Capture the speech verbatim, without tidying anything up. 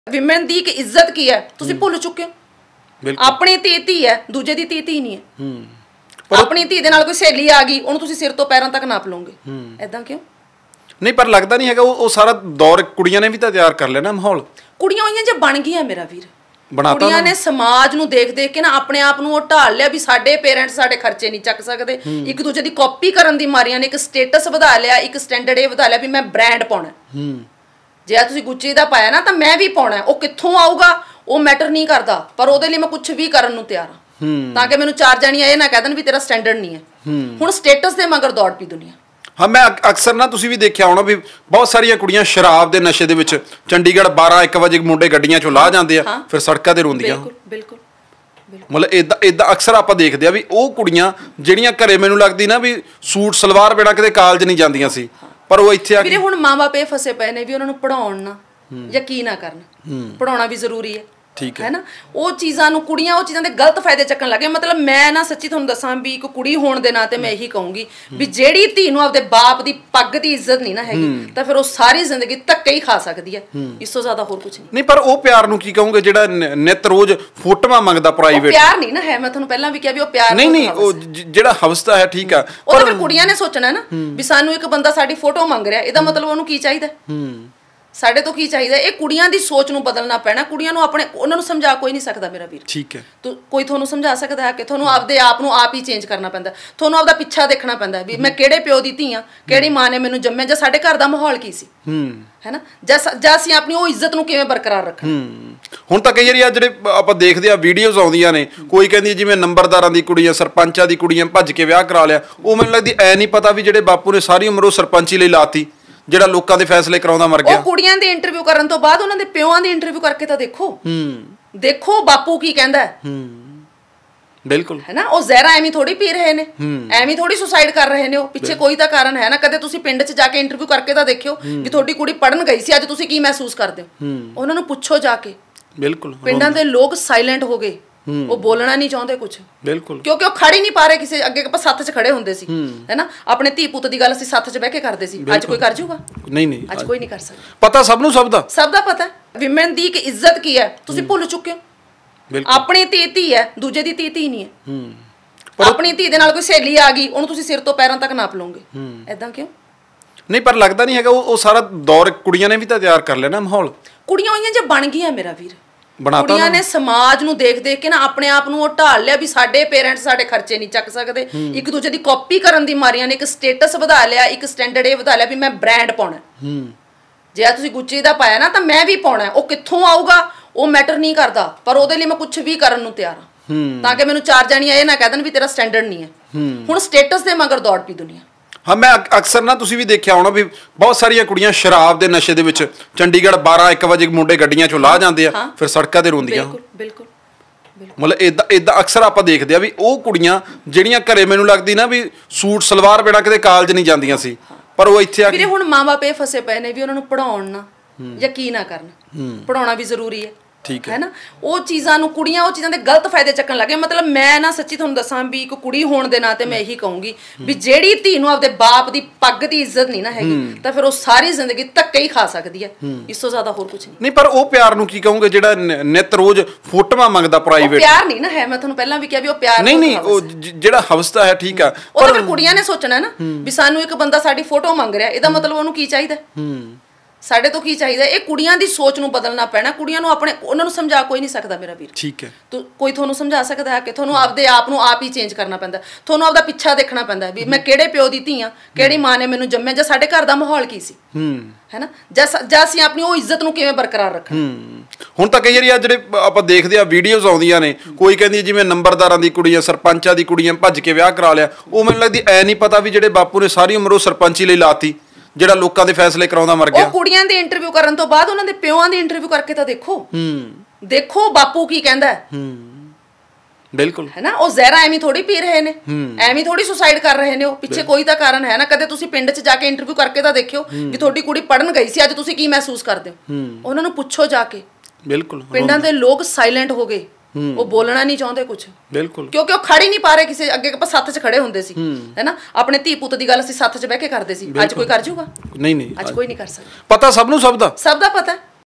Women ਦੀ ਇੱਕ ਇੱਜ਼ਤ ਕੀ ਹੈ ਤੁਸੀਂ ਭੁੱਲ ਚੁੱਕੇ ਹੋ। ਆਪਣੀ ਧੀ ਧੀ ਹੈ, ਦੂਜੇ ਦੀ ਧੀ ਧੀ ਨਹੀਂ ਹੈ। ਹੂੰ ਆਪਣੀ ਧੀ ਦੇ ਨਾਲ ਕੋਈ ਸਹੇਲੀ ਆ ਗਈ ਉਹਨੂੰ ਤੁਸੀਂ ਸਿਰ ਤੋਂ ਪੈਰਾਂ ਤੱਕ ਨਾਪ ਲਓਗੇ। ਐਦਾਂ ਕਿਉਂ? ਨਹੀਂ ਪਰ ਲੱਗਦਾ ਨਹੀਂ ਹੈਗਾ ਉਹ ਸਾਰਾ ਦੌਰ ਕੁੜੀਆਂ ਨੇ ਵੀ ਤਾਂ ਤਿਆਰ ਕਰ ਲਿਆ ਨਾ ਮਾਹੌਲ। ਕੁੜੀਆਂ ਹੋਈਆਂ ਜੇ ਬਣ ਗਈਆਂ ਮੇਰਾ ਵੀਰ, ਬਣਾਤਾ ਕੁੜੀਆਂ ਨੇ ਸਮਾਜ ਨੂੰ ਦੇਖ ਦੇਖ ਕੇ ਨਾ ਆਪਣੇ ਆਪ ਨੂੰ ਉਹ ਢਾਲ ਲਿਆ ਵੀ ਸਾਡੇ ਪੇਰੈਂਟਸ ਸਾਡੇ ਖਰਚੇ ਨਹੀਂ ਚੱਕ ਸਕਦੇ। ਇੱਕ ਦੂਜੇ ਦੀ ਕਾਪੀ ਕਰਨ ਦੀ ਮਾਰੀਆਂ ਨੇ ਇੱਕ ਸਟੇਟਸ ਵਧਾ ਲਿਆ, ਇੱਕ ਸਟੈਂਡਰਡ ਇਹ ਵਧਾ ਲਿਆ ਵੀ ਮੈਂ ਬ੍ਰਾਂਡ ਪਾਉਣਾ। ਹੂੰ ਜੇ ਆ ਤੁਸੀਂ ਗੁੱਚੀ ਦਾ ਪਾਇਆ ਨਾ ਤਾਂ ਮੈਂ ਵੀ ਪਾਉਣਾ। ਉਹ ਕਿੱਥੋਂ ਆਊਗਾ ਉਹ ਮੈਟਰ ਨਹੀਂ ਕਰਦਾ, ਪਰ ਉਹਦੇ ਲਈ ਮੈਂ ਕੁਝ ਵੀ ਕਰਨ ਨੂੰ ਤਿਆਰ ਹਾਂ ਤਾਂ ਕਿ ਮੈਨੂੰ ਚਾਰ ਜਾਣੀਆਂ ਇਹ ਨਾ ਕਹਿ ਦੇਣ ਵੀ ਤੇਰਾ ਸਟੈਂਡਰਡ ਨਹੀਂ ਹੈ। ਹੁਣ ਸਟੇਟਸ ਦੇ ਮਗਰ ਦੌੜ ਪਈ ਦੁਨੀਆ। ਹਾਂ ਮੈਂ ਅਕਸਰ ਨਾ ਤੁਸੀਂ ਵੀ ਦੇਖਿਆ ਹੋਣਾ ਵੀ ਬਹੁਤ ਸਾਰੀਆਂ ਕੁੜੀਆਂ ਸ਼ਰਾਬ ਦੇ ਨਸ਼ੇ ਦੇ ਵਿੱਚ ਚੰਡੀਗੜ੍ਹ ਬਾਰਾਂ ਇੱਕ ਵਜੇ ਮੁੰਡੇ ਗੱਡੀਆਂ ਚੋਂ ਲਾਹ ਜਾਂਦੇ ਆ, ਫਿਰ ਸੜਕਾਂ ਤੇ ਰੋਂਦੀਆਂ। ਬਿਲਕੁਲ ਬਿਲਕੁਲ ਮਤਲਬ ਇਦਾਂ ਇਦਾਂ ਅਕਸਰ ਆਪਾਂ ਦੇਖਦੇ ਆ ਵੀ ਉਹ ਕੁੜੀਆਂ ਜਿਹੜੀਆਂ ਘਰੇ ਮੈਨੂੰ ਲੱਗਦੀ ਨਾ ਵੀ ਸੂਟ ਸਲਵਾਰ ਬਿਨਾਂ ਕਿਤੇ ਕਾਲਜ ਨਹੀਂ ਜਾਂਦੀਆਂ ਸੀ, ਪਰ ਉਹ ਇੱਥੇ ਆ ਕੇ ਵੀਰੇ ਹੁਣ ਮਾਂ-ਬਾਪ ਇਹ ਫਸੇ ਪਏ ਨੇ ਵੀ ਉਹਨਾਂ ਨੂੰ ਪੜਾਉਣ ਨਾ ਯਕੀਨ ਨਾ ਕਰਨ। ਪੜਾਉਣਾ ਵੀ ਜ਼ਰੂਰੀ ਹੈ, ਠੀਕ ਹੈ ਨਾ। ਉਹ ਚੀਜ਼ਾਂ ਨੂੰ ਕੁੜੀਆਂ ਉਹ ਚੀਜ਼ਾਂ ਦੇ ਗਲਤ ਫਾਇਦੇ ਚੱਕਣ ਲੱਗੇ। ਮਤਲਬ ਮੈਂ ਨਾ ਸੱਚੀ ਤੁਹਾਨੂੰ ਦੱਸਾਂ ਵੀ ਇੱਕ ਕੁੜੀ ਹੋਣ ਦੇ ਨਾਤੇ ਮੈਂ ਇਹੀ ਕਹੂੰਗੀ ਵੀ ਜਿਹੜੀ ਧੀ ਨੂੰ ਆਪਦੇ ਬਾਪ ਦੀ ਪੱਗ ਦੀ ਇੱਜ਼ਤ ਨਹੀਂ ਨਾ ਹੈਗੀ ਤਾਂ ਫਿਰ ਉਹ ਸਾਰੀ ਜ਼ਿੰਦਗੀ ਧੱਕੇ ਹੀ ਖਾ ਸਕਦੀ ਹੈ। ਇਸ ਤੋਂ ਜ਼ਿਆਦਾ ਹੋਰ ਕੁਝ ਨਹੀਂ। ਨਹੀਂ ਪਰ ਉਹ ਪਿਆਰ ਨੂੰ ਕੀ ਕਹੋਗੇ ਜਿਹੜਾ ਨਿਤ ਰੋਜ਼ ਫੋਟੋਆਂ ਮੰਗਦਾ ਪ੍ਰਾਈਵੇਟ? ਪਿਆਰ ਨਹੀਂ ਨਾ ਹੈ। ਮੈਂ ਤੁਹਾਨੂੰ ਪਹਿਲਾਂ ਵੀ ਕਿਹਾ ਵੀ ਉਹ ਪਿਆਰ ਨਹੀਂ ਨਹੀਂ ਉਹ ਜਿਹੜਾ ਹਵਸਤਾ ਹੈ ਠੀਕ ਆ, ਉਹ ਤਾਂ ਫਿਰ ਕੁੜੀਆਂ ਨੇ ਸੋਚਣਾ ਨਾ ਵੀ ਸਾਨੂੰ ਇੱਕ ਬੰਦਾ ਸਾਡੀ ਫੋਟੋ ਮੰਗ ਰਿਹਾ, ਇਹਦਾ ਮਤਲਬ ਉਹਨੂੰ ਕੀ ਚਾਹੀਦਾ, ਸਾਡੇ ਤੋਂ ਕੀ ਚਾਹੀਦਾ। ਇਹ ਕੁੜੀਆਂ ਦੀ ਸੋਚ ਨੂੰ ਬਦਲਣਾ ਪੈਣਾ। ਕੁੜੀਆਂ ਨੂੰ ਆਪਣੇ ਉਹਨਾਂ ਨੂੰ ਸਮਝਾ ਕੋਈ ਨਹੀਂ ਸਕਦਾ ਮੇਰਾ ਵੀਰ, ਠੀਕ ਹੈ। ਤੂੰ ਕੋਈ ਤੁਹਾਨੂੰ ਸਮਝਾ ਸਕਦਾ ਹੈ ਕਿ ਤੁਹਾਨੂੰ ਆਪਦੇ ਆਪ ਨੂੰ ਆਪ ਹੀ ਚੇਂਜ ਕਰਨਾ ਪੈਂਦਾ। ਤੁਹਾਨੂੰ ਆਪਦਾ ਪਿੱਛਾ ਦੇਖਣਾ ਪੈਂਦਾ ਵੀ ਮੈਂ ਕਿਹੜੇ ਪਿਓ ਦੀ ਧੀ ਆ, ਕਿਹੜੀ ਮਾਂ ਨੇ ਮੈਨੂੰ ਜੰਮਿਆ, ਜਾਂ ਸਾਡੇ ਘਰ ਦਾ ਮਾਹੌਲ ਕੀ ਸੀ, ਹੈ ਨਾ, ਜਾਂ ਜਾਂ ਅਸੀਂ ਆਪਣੀ ਉਹ ਇੱਜ਼ਤ ਨੂੰ ਕਿਵੇਂ ਬਰਕਰਾਰ ਰੱਖਣਾ। ਹੁਣ ਤਾਂ ਕਈ ਵਾਰੀ ਆ ਜਿਹੜੇ ਆਪਾਂ ਦੇਖਦੇ ਆ ਵੀਡੀਓਜ਼ ਆਉਂਦੀਆਂ ਨੇ, ਕੋਈ ਕਹਿੰਦੀ ਜਿਵੇਂ ਨੰਬਰਦਾਰਾਂ ਦੀ ਕੁੜੀਆਂ, ਸਰਪੰਚਾਂ ਦੀ ਕੁੜੀਆਂ ਭੱਜ ਕੇ ਵਿਆਹ ਕਰਾ ਲਿਆ। ਉਹ ਮੈਨੂੰ ਲੱਗਦੀ ਐ ਨਹੀਂ ਪਤਾ ਵੀ ਜਿਹੜੇ ਬਾਪੂ ਨੇ ਸਾਰੀ ਉਮਰ ਉਹ ਸਰਪੰਚੀ ਲਈ ਲਾਤੀ, ਜਿਹੜਾ ਲੋਕਾਂ ਦੇ ਫੈਸਲੇ ਕਰਾਉਂਦਾ ਮਰ ਗਿਆ। ਉਹ ਕੁੜੀਆਂ ਦੀ ਇੰਟਰਵਿਊ ਕਰਨ ਤੋਂ ਬਾਅਦ ਉਹਨਾਂ ਦੇ ਪਿਓਾਂ ਦੀ ਇੰਟਰਵਿਊ ਕਰਕੇ ਤਾਂ ਦੇਖੋ। ਹੂੰ ਦੇਖੋ ਬਾਪੂ ਕੀ ਕਹਿੰਦਾ। ਹੂੰ ਬਿਲਕੁਲ ਹੈ ਨਾ। ਉਹ ਜ਼ਹਿਰਾ ਐਵੇਂ ਥੋੜੀ ਪੀ ਰਹੇ ਨੇ, ਐਵੇਂ ਥੋੜੀ ਸੁਸਾਈਡ ਕਰ ਰਹੇ ਨੇ। ਉਹ ਪਿੱਛੇ ਕੋਈ ਤਾਂ ਕਾਰਨ ਹੈ ਨਾ। ਕਦੇ ਤੁਸੀਂ ਪਿੰਡ 'ਚ ਜਾ ਕੇ ਇੰਟਰਵਿਊ ਕਰਕੇ ਤਾਂ ਦੇਖਿਓ ਵੀ ਤੁਹਾਡੀ ਕੁੜੀ ਪੜਨ ਗਈ ਸੀ, ਅੱਜ ਤੁਸੀਂ ਕੀ ਮਹਿਸੂਸ ਕਰਦੇ ਹੋ। ਉਹਨਾਂ ਨੂੰ ਪੁੱਛੋ ਜਾ ਕੇ। ਬਿਲਕੁਲ ਪਿੰਡਾਂ ਦੇ ਲੋਕ ਸਾਇਲੈਂਟ ਹੋ ਗਏ, ਉਹ ਬੋਲਣਾ ਨਹੀਂ ਚਾਹੁੰਦੇ ਕੁਝ। ਬਿਲਕੁਲ ਕਿਉਂਕਿ ਉਹ ਖੜ ਹੀ ਨਹੀਂ ਪਾ ਰਹੇ ਕਿਸੇ ਅੱਗੇ। ਆਪਾਂ ਸੱਥ 'ਚ ਖੜੇ ਹੁੰਦੇ ਸੀ, ਹੈ ਨਾ। ਆਪਣੇ ਧੀ ਪੁੱਤ ਦੀ ਗੱਲ ਅਸੀਂ ਸੱਥ 'ਚ ਬਹਿ ਕੇ ਕਰਦੇ ਸੀ। ਅੱਜ ਕੋਈ ਕਰ ਜੂਗਾ? ਨਹੀਂ ਨਹੀਂ ਅੱਜ ਕੋਈ ਨਹੀਂ ਕਰ ਸਕਦਾ। ਪਤਾ ਸਭ ਨੂੰ, ਸਭ ਦਾ ਸਭ ਦਾ ਪਤਾ। ਵਿਮਨ ਦੀ ਇੱਕ ਇੱਜ਼ਤ ਕੀ ਹੈ ਤੁਸੀਂ ਭੁੱਲ ਚੁੱਕੇ ਹੋ। ਆਪਣੀ ਧੀ ਧੀ ਹੈ, ਦੂਜੇ ਦੀ ਧੀ ਧੀ ਨਹੀਂ ਹੈ। ਆਪਣੀ ਧੀ ਦੇ ਨਾਲ ਕੋਈ ਸਹੇਲੀ ਆ ਗਈ ਉਹਨੂੰ ਤੁਸੀਂ ਸਿਰ ਤੋਂ ਪੈਰਾਂ ਤੱਕ ਨਾਪ ਲਓਗੇ। ਐਦਾਂ ਕਿਉਂ? ਨਹੀਂ ਪਰ ਲੱਗਦਾ ਨਹੀਂ ਹੈਗਾ ਉਹ ਸਾਰਾ ਦੌਰ ਕੁੜੀਆਂ ਨੇ ਵੀ ਤਾਂ ਤਿਆਰ ਕਰ ਲਿਆ ਨਾ ਮਾਹੌਲ। ਕੁੜੀਆਂ ਹੋਈਆਂ ਜੇ ਬਣ ਗਈਆਂ ਮੇਰਾ ਵੀਰ, ਕੁੜੀਆਂ ਨੇ ਸਮਾਜ ਨੂੰ ਦੇਖ ਦੇਖ ਕੇ ਨਾ ਆਪਣੇ ਆਪ ਨੂੰ ਉਹ ਢਾਲ ਲਿਆ ਵੀ ਸਾਡੇ ਪੇਰੈਂਟਸ ਸਾਡੇ ਖਰਚੇ ਨਹੀਂ ਚੱਕ ਸਕਦੇ। ਇੱਕ ਦੂਜੇ ਦੀ ਕਾਪੀ ਕਰਨ ਦੀ ਮਾਰੀਆਂ ਨੇ ਇੱਕ ਸਟੇਟਸ ਵਧਾ ਲਿਆ, ਇੱਕ ਸਟੈਂਡਰਡ ਇਹ ਵਧਾ ਲਿਆ ਵੀ ਮੈਂ ਬ੍ਰਾਂਡ ਪਾਉਣਾ। ਜੇ ਆ ਤੁਸੀਂ ਗੁੱਚੀ ਦਾ ਪਾਇਆ ਨਾ ਤਾਂ ਮੈਂ ਵੀ ਪਾਉਣਾ। ਉਹ ਕਿੱਥੋਂ ਆਊਗਾ ਉਹ ਮੈਟਰ ਨਹੀਂ ਕਰਦਾ, ਪਰ ਉਹਦੇ ਲਈ ਮੈਂ ਕੁਝ ਵੀ ਕਰਨ ਨੂੰ ਤਿਆਰ ਹਾਂ ਤਾਂ ਕਿ ਮੈਨੂੰ ਚਾਰ ਜਾਣੀਆਂ ਇਹ ਨਾ ਕਹਿ ਦੇਣ ਵੀ ਤੇਰਾ ਸਟੈਂਡਰਡ ਨਹੀਂ ਹੈ। ਹੁਣ ਸਟੇਟਸ ਦੇ ਮਗਰ ਦੌੜ ਪਈ ਦੁਨੀਆ। ਹਾਂ ਮੈਂ ਅਕਸਰ ਨਾ ਤੁਸੀਂ ਵੀ ਦੇਖਿਆ ਹੋਣਾ ਵੀ ਬਹੁਤ ਸਾਰੀਆਂ ਕੁੜੀਆਂ ਸ਼ਰਾਬ ਦੇ ਨਸ਼ੇ ਦੇ ਵਿੱਚ ਚੰਡੀਗੜ੍ਹ ਬਾਰਾਂ ਇੱਕ ਵਜੇ ਮੁੰਡੇ ਗੱਡੀਆਂ ਚੋਂ ਲਾਹ ਜਾਂਦੇ ਆ, ਫਿਰ ਸੜਕਾਂ ਤੇ ਰੋਂਦੀਆਂ। ਬਿਲਕੁਲ ਮਤਲਬ ਇਦਾਂ ਇਦਾਂ ਅਕਸਰ ਆਪਾਂ ਦੇਖਦੇ ਆ ਵੀ ਉਹ ਕੁੜੀਆਂ ਜਿਹੜੀਆਂ ਘਰੇ ਮੈਨੂੰ ਲੱਗਦੀ ਨਾ ਵੀ ਸੂਟ ਸਲਵਾਰ ਬਿਨਾਂ ਕਿਤੇ ਕਾਲਜ ਨਹੀਂ ਜਾਂਦੀਆਂ ਸੀ, ਪਰ ਉਹ ਇੱਥੇ ਆ ਕੇ। ਵੀਰੇ ਹੁਣ ਮਾਂ-ਬਾਪ ਇਹ ਫਸੇ ਪਏ ਨੇ ਵੀ ਉਹਨਾਂ ਨੂੰ ਪੜਾਉਣ ਨਾ ਯਕੀਨ ਨਾ ਕਰਨ। ਪੜਾਉਣਾ ਵੀ ਜ਼ਰੂਰੀ ਹੈ, ਠੀਕ ਹੈ ਨਾ। ਉਹ ਚੀਜ਼ਾਂ ਨੂੰ ਕੁੜੀਆਂ ਉਹ ਚੀਜ਼ਾਂ ਦੇ ਗਲਤ ਫਾਇਦੇ ਚੱਕਣ ਲੱਗੇ। ਮਤਲਬ ਮੈਂ ਨਾ ਸੱਚੀ ਤੁਹਾਨੂੰ ਦੱਸਾਂ ਵੀ ਇੱਕ ਕੁੜੀ ਹੋਣ ਦੇ ਨਾਤੇ ਮੈਂ ਇਹੀ ਕਹੂੰਗੀ ਵੀ ਜਿਹੜੀ ਧੀ ਨੂੰ ਆਪਦੇ ਬਾਪ ਦੀ ਪੱਗ ਦੀ ਇੱਜ਼ਤ ਨਹੀਂ ਨਾ ਹੈਗੀ ਤਾਂ ਫਿਰ ਉਹ ਸਾਰੀ ਜ਼ਿੰਦਗੀ ਧੱਕੇ ਹੀ ਖਾ ਸਕਦੀ ਹੈ। ਇਸ ਤੋਂ ਜ਼ਿਆਦਾ ਹੋਰ ਕੁਝ ਨਹੀਂ। ਨਹੀਂ ਪਰ ਉਹ ਪਿਆਰ ਨੂੰ ਕੀ ਕਹੋਗੇ ਜਿਹੜਾ ਨਿਤ ਰੋਜ਼ ਫੋਟੋਆਂ ਮੰਗਦਾ ਪ੍ਰਾਈਵੇਟ? ਪਿਆਰ ਨਹੀਂ ਨਾ ਹੈ। ਮੈਂ ਤੁਹਾਨੂੰ ਪਹਿਲਾਂ ਵੀ ਕਿਹਾ ਵੀ ਉਹ ਪਿਆਰ ਨਹੀਂ ਨਹੀਂ ਉਹ ਜਿਹੜਾ ਹਵਸਤਾ ਹੈ ਠੀਕ ਆ, ਉਹ ਤਾਂ ਫਿਰ ਕੁੜੀਆਂ ਨੇ ਸੋਚਣਾ ਨਾ ਵੀ ਸਾਨੂੰ ਇੱਕ ਬੰਦਾ ਸਾਡੀ ਫੋਟੋ ਮੰਗ ਰਿਹਾ, ਇਹਦਾ ਮਤਲਬ ਉਹਨੂੰ ਕੀ ਚਾਹੀਦਾ, ਸਾਡੇ ਤੋਂ ਕੀ ਚਾਹੀਦਾ। ਇਹ ਕੁੜੀਆਂ ਦੀ ਸੋਚ ਨੂੰ ਬਦਲਣਾ ਪੈਣਾ। ਕੁੜੀਆਂ ਨੂੰ ਆਪਣੇ ਉਹਨਾਂ ਨੂੰ ਸਮਝਾ ਕੋਈ ਨਹੀਂ ਸਕਦਾ ਮੇਰਾ ਵੀਰ, ਠੀਕ ਹੈ। ਤੂੰ ਕੋਈ ਤੁਹਾਨੂੰ ਸਮਝਾ ਸਕਦਾ ਹੈ ਕਿ ਤੁਹਾਨੂੰ ਆਪਦੇ ਆਪ ਨੂੰ ਆਪ ਹੀ ਚੇਂਜ ਕਰਨਾ ਪੈਂਦਾ। ਤੁਹਾਨੂੰ ਆਪਦਾ ਪਿੱਛਾ ਦੇਖਣਾ ਪੈਂਦਾ ਵੀ ਮੈਂ ਕਿਹੜੇ ਪਿਓ ਦੀ ਧੀ ਆ, ਕਿਹੜੀ ਮਾਂ ਨੇ ਮੈਨੂੰ ਜੰਮਿਆ, ਜਾਂ ਸਾਡੇ ਘਰ ਦਾ ਮਾਹੌਲ ਕੀ ਸੀ, ਹੈ ਨਾ, ਜਾਂ ਜਾਂ ਅਸੀਂ ਆਪਣੀ ਉਹ ਇੱਜ਼ਤ ਨੂੰ ਕਿਵੇਂ ਬਰਕਰਾਰ ਰੱਖਣਾ। ਹੁਣ ਤਾਂ ਕਈ ਵਾਰੀ ਆ ਜਿਹੜੇ ਆਪਾਂ ਦੇਖਦੇ ਆ ਵੀਡੀਓਜ਼ ਆਉਂਦੀਆਂ ਨੇ, ਕੋਈ ਕਹਿੰਦੀ ਜਿਵੇਂ ਨੰਬਰਦਾਰਾਂ ਦੀ ਕੁੜੀਆਂ, ਸਰਪੰਚਾਂ ਦੀ ਕੁੜੀਆਂ ਭੱਜ ਕੇ ਵਿਆਹ ਕਰਾ ਲਿਆ। ਉਹ ਮੈਨੂੰ ਲੱਗਦੀ ਐ ਨਹੀਂ ਪਤਾ ਵੀ ਜਿਹੜੇ ਬਾਪੂ ਨੇ ਸਾਰੀ ਉਮਰ ਉਹ ਸਰਪੰਚੀ ਲਈ ਲਾਤੀ, ਜਿਹੜਾ ਲੋਕਾਂ ਦੇ ਫੈਸਲੇ ਕਰਾਉਂਦਾ ਮਰ ਗਿਆ। ਉਹ ਕੁੜੀਆਂ ਦੀ ਇੰਟਰਵਿਊ ਕਰਨ ਤੋਂ ਬਾਅਦ ਉਹਨਾਂ ਦੇ ਪਿਓਾਂ ਦੀ ਇੰਟਰਵਿਊ ਕਰਕੇ ਤਾਂ ਦੇਖੋ। ਹੂੰ ਦੇਖੋ ਬਾਪੂ ਕੀ ਕਹਿੰਦਾ। ਹੂੰ ਬਿਲਕੁਲ ਹੈ ਨਾ। ਉਹ ਜ਼ਹਿਰਾ ਐਵੇਂ ਥੋੜੀ ਪੀ ਰਹੇ ਨੇ, ਐਵੇਂ ਥੋੜੀ ਸੁਸਾਈਡ ਕਰ ਰਹੇ ਨੇ। ਉਹ ਪਿੱਛੇ ਕੋਈ ਤਾਂ ਕਾਰਨ ਹੈ ਨਾ। ਕਦੇ ਤੁਸੀਂ ਪਿੰਡ 'ਚ ਜਾ ਕੇ ਇੰਟਰਵਿਊ ਕਰਕੇ ਤਾਂ ਦੇਖਿਓ ਵੀ ਤੁਹਾਡੀ ਕੁੜੀ ਪੜਨ ਗਈ ਸੀ, ਅੱਜ ਤੁਸੀਂ ਕੀ ਮਹਿਸੂਸ ਕਰਦੇ ਹੋ। ਉਹਨਾਂ ਨੂੰ ਪੁੱਛੋ ਜਾ ਕੇ। ਬਿਲਕੁਲ ਪਿੰਡਾਂ ਦੇ ਲੋਕ ਸਾਇਲੈਂਟ ਹੋ ਗਏ, ਉਹ ਬੋਲਣਾ ਨਹੀਂ ਚਾਹੁੰਦੇ ਕੁਝ। ਬਿਲਕੁਲ ਕਿਉਂਕਿ ਉਹ ਖੜ ਹੀ ਨਹੀਂ ਪਾ ਰਹੇ ਕਿਸੇ ਅੱਗੇ। ਆਪਾਂ ਸੱਥ 'ਚ ਖੜੇ ਹੁੰਦੇ ਸੀ, ਹੈ ਨਾ। ਆਪਣੇ ਧੀ ਪੁੱਤ ਦੀ ਗੱਲ ਅਸੀਂ ਸੱਥ 'ਚ ਬਹਿ ਕੇ ਕਰਦੇ ਸੀ। ਅੱਜ ਕੋਈ ਕਰ ਜੂਗਾ? ਨਹੀਂ ਨਹੀਂ ਅੱਜ ਕੋਈ ਨਹੀਂ ਕਰ ਸਕਦਾ। ਪਤਾ ਸਭ ਨੂੰ, ਸਭ ਦਾ ਸਭ ਦਾ ਪਤਾ।